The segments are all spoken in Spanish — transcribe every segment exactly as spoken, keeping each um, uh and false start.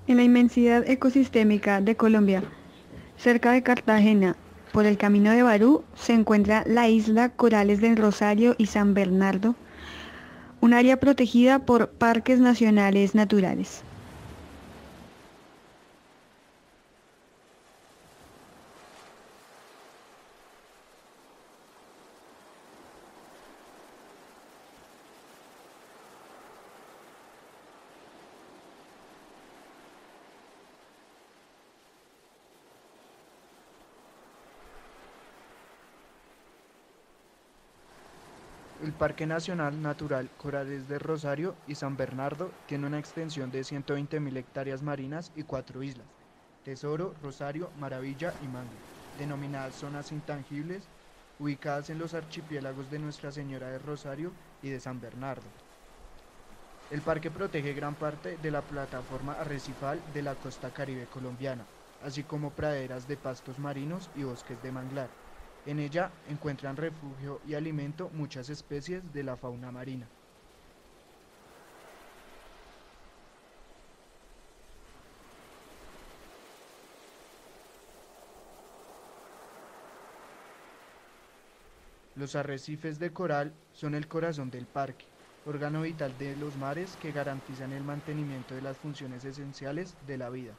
En la inmensidad ecosistémica de Colombia, cerca de Cartagena, por el camino de Barú, se encuentra la isla Corales del Rosario y San Bernardo, un área protegida por parques nacionales naturales. El Parque Nacional Natural Corales de Rosario y San Bernardo tiene una extensión de ciento veinte mil hectáreas marinas y cuatro islas: Tesoro, Rosario, Maravilla y Mangle, denominadas zonas intangibles, ubicadas en los archipiélagos de Nuestra Señora de Rosario y de San Bernardo. El parque protege gran parte de la plataforma arrecifal de la costa caribe colombiana, así como praderas de pastos marinos y bosques de manglar. En ella encuentran refugio y alimento muchas especies de la fauna marina. Los arrecifes de coral son el corazón del parque, órgano vital de los mares que garantizan el mantenimiento de las funciones esenciales de la vida.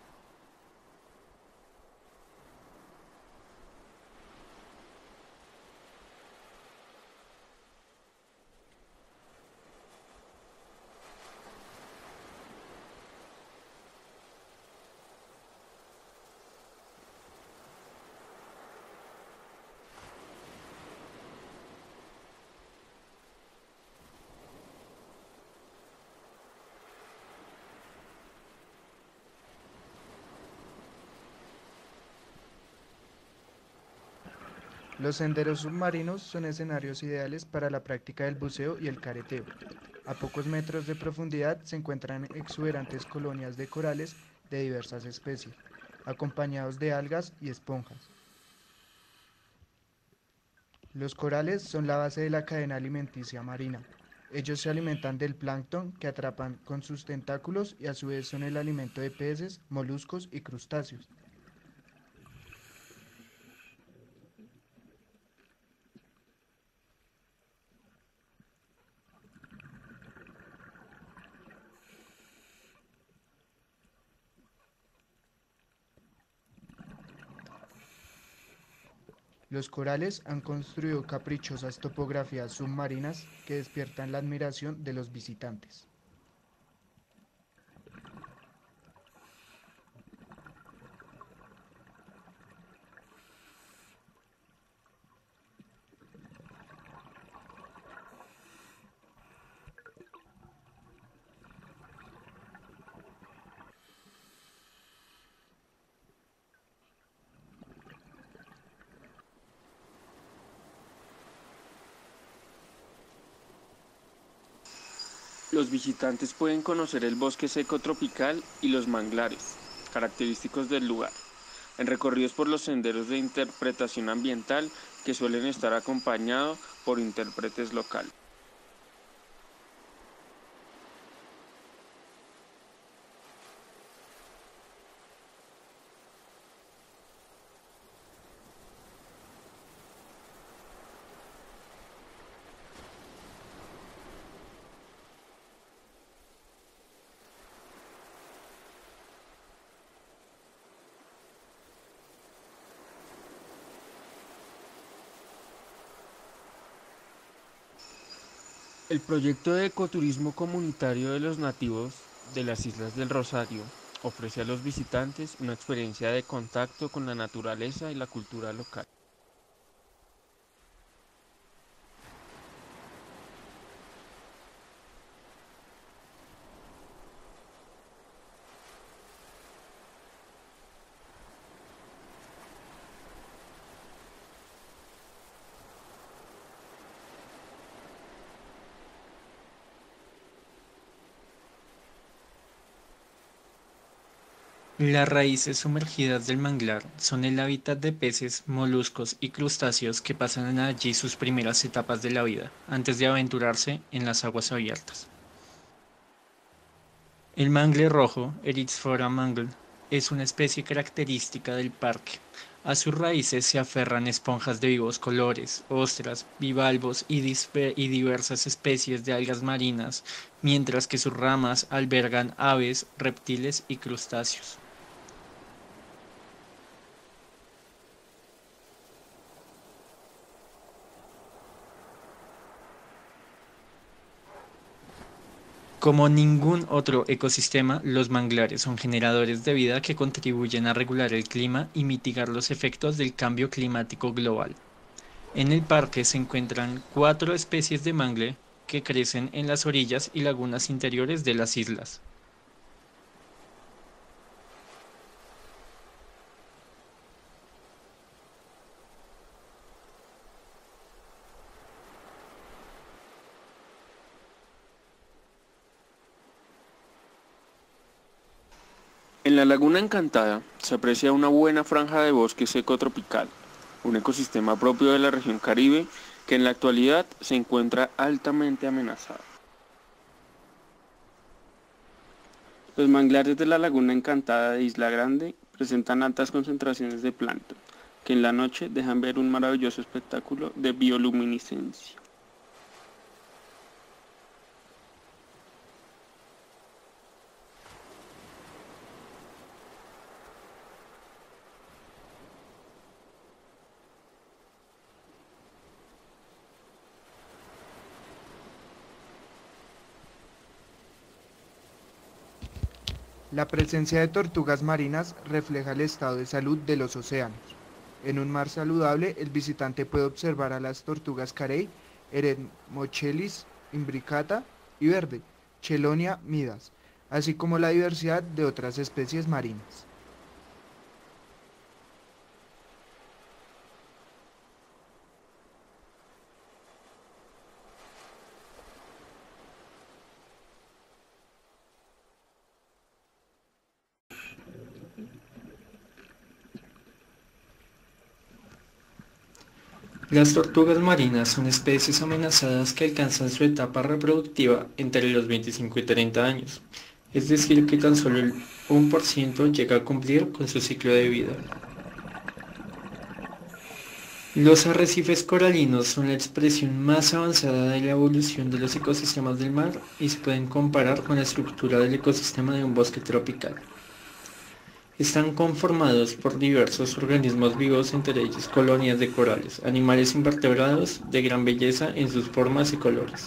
Los senderos submarinos son escenarios ideales para la práctica del buceo y el careteo. A pocos metros de profundidad se encuentran exuberantes colonias de corales de diversas especies, acompañados de algas y esponjas. Los corales son la base de la cadena alimenticia marina. Ellos se alimentan del plancton que atrapan con sus tentáculos y a su vez son el alimento de peces, moluscos y crustáceos. Los corales han construido caprichosas topografías submarinas que despiertan la admiración de los visitantes. Los visitantes pueden conocer el bosque seco tropical y los manglares, característicos del lugar, en recorridos por los senderos de interpretación ambiental que suelen estar acompañados por intérpretes locales. El proyecto de ecoturismo comunitario de los nativos de las Islas del Rosario ofrece a los visitantes una experiencia de contacto con la naturaleza y la cultura local. Las raíces sumergidas del manglar son el hábitat de peces, moluscos y crustáceos que pasan allí sus primeras etapas de la vida, antes de aventurarse en las aguas abiertas. El mangle rojo, Erythrophora mangle, es una especie característica del parque. A sus raíces se aferran esponjas de vivos colores, ostras, bivalvos y, dispe- y diversas especies de algas marinas, mientras que sus ramas albergan aves, reptiles y crustáceos. Como ningún otro ecosistema, los manglares son generadores de vida que contribuyen a regular el clima y mitigar los efectos del cambio climático global. En el parque se encuentran cuatro especies de mangle que crecen en las orillas y lagunas interiores de las islas. En la Laguna Encantada se aprecia una buena franja de bosque seco tropical, un ecosistema propio de la región Caribe que en la actualidad se encuentra altamente amenazado. Los manglares de la Laguna Encantada de Isla Grande presentan altas concentraciones de plancton, que en la noche dejan ver un maravilloso espectáculo de bioluminiscencia. La presencia de tortugas marinas refleja el estado de salud de los océanos. En un mar saludable, el visitante puede observar a las tortugas carey, Eretmochelys imbricata y verde, Chelonia midas, así como la diversidad de otras especies marinas. Las tortugas marinas son especies amenazadas que alcanzan su etapa reproductiva entre los veinticinco y treinta años, es decir, que tan solo el uno por ciento llega a cumplir con su ciclo de vida. Los arrecifes coralinos son la expresión más avanzada de la evolución de los ecosistemas del mar y se pueden comparar con la estructura del ecosistema de un bosque tropical. Están conformados por diversos organismos vivos, entre ellos colonias de corales, animales invertebrados de gran belleza en sus formas y colores.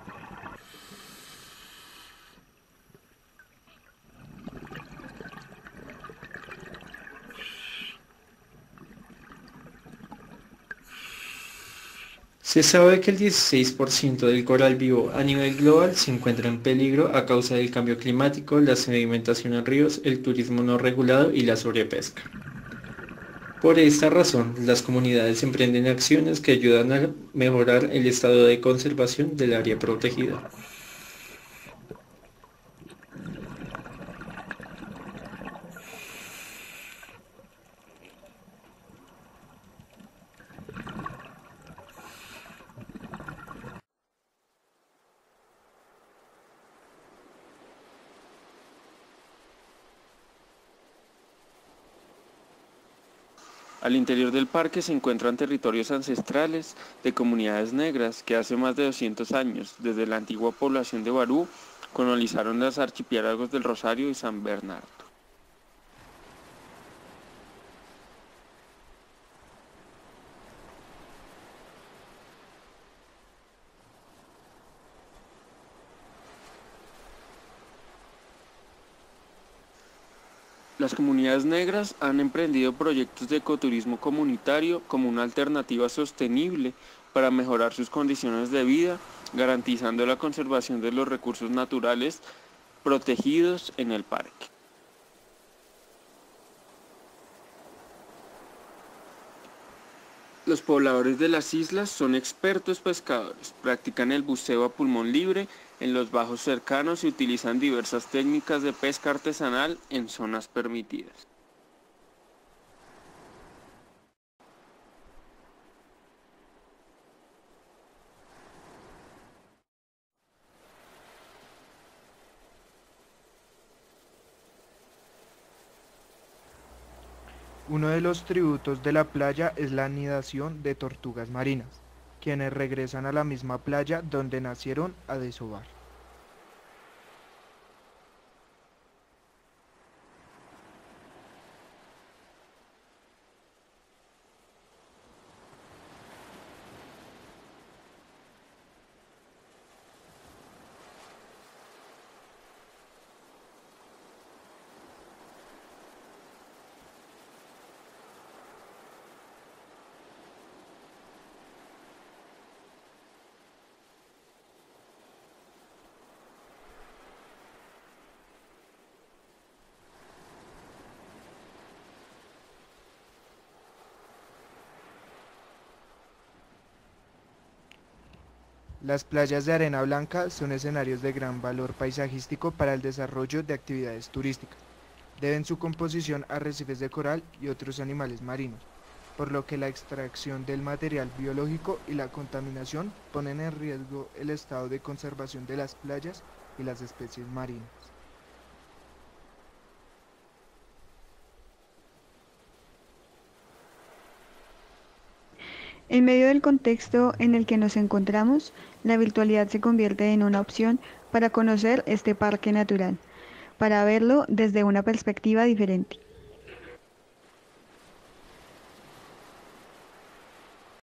Se sabe que el dieciséis por ciento del coral vivo a nivel global se encuentra en peligro a causa del cambio climático, la sedimentación en ríos, el turismo no regulado y la sobrepesca. Por esta razón, las comunidades emprenden acciones que ayudan a mejorar el estado de conservación del área protegida. Al interior del parque se encuentran territorios ancestrales de comunidades negras que hace más de doscientos años, desde la antigua población de Barú, colonizaron los archipiélagos del Rosario y San Bernardo. Las comunidades negras han emprendido proyectos de ecoturismo comunitario como una alternativa sostenible para mejorar sus condiciones de vida, garantizando la conservación de los recursos naturales protegidos en el parque. Los pobladores de las islas son expertos pescadores, practican el buceo a pulmón libre en los bajos cercanos y utilizan diversas técnicas de pesca artesanal en zonas permitidas. Uno de los tributos de la playa es la anidación de tortugas marinas, quienes regresan a la misma playa donde nacieron a desovar. Las playas de arena blanca son escenarios de gran valor paisajístico para el desarrollo de actividades turísticas. Deben su composición a arrecifes de coral y otros animales marinos, por lo que la extracción del material biológico y la contaminación ponen en riesgo el estado de conservación de las playas y las especies marinas. En medio del contexto en el que nos encontramos, la virtualidad se convierte en una opción para conocer este parque natural, para verlo desde una perspectiva diferente.